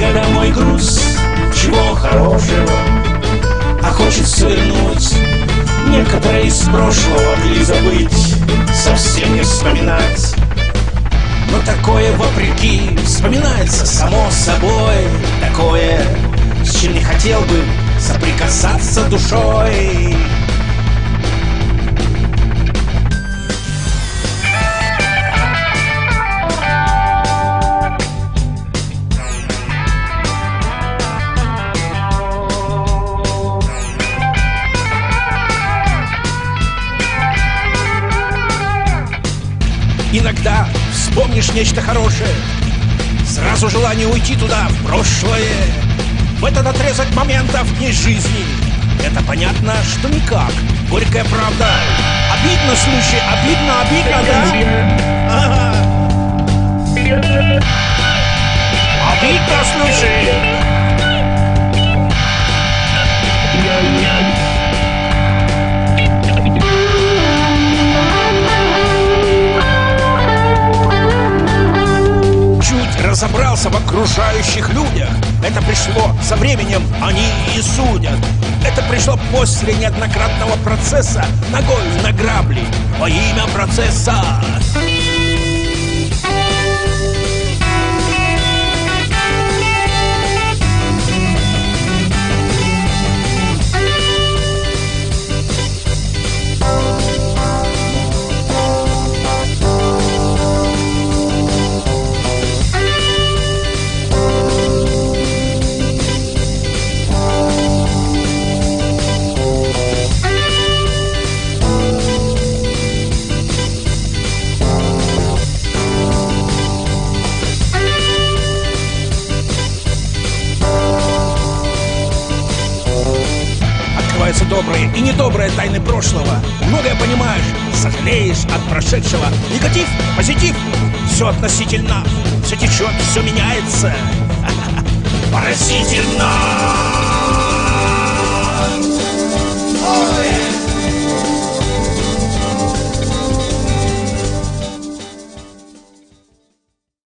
когда мой груз, чего хорошего, а хочется вернуть некоторые из прошлого или забыть, совсем не вспоминать. Но такое вопреки вспоминается само собой, такое, с чем не хотел бы соприкасаться душой. Иногда вспомнишь нечто хорошее, сразу желание уйти туда, в прошлое, в этот отрезок моментов дней жизни. Это понятно, что никак. Горькая правда. Обидно, слушай, обидно, да? Ага. Обидно, слушай. Разобрался в окружающих людях. Это пришло со временем, они и судят. Это пришло после неоднократного процесса ногой на грабли во имя процесса. Добрые и недобрые тайны прошлого. Многое понимаешь, сожалеешь от прошедшего. Негатив, позитив, все относительно. Все течет, все меняется. Поразительно! Ой!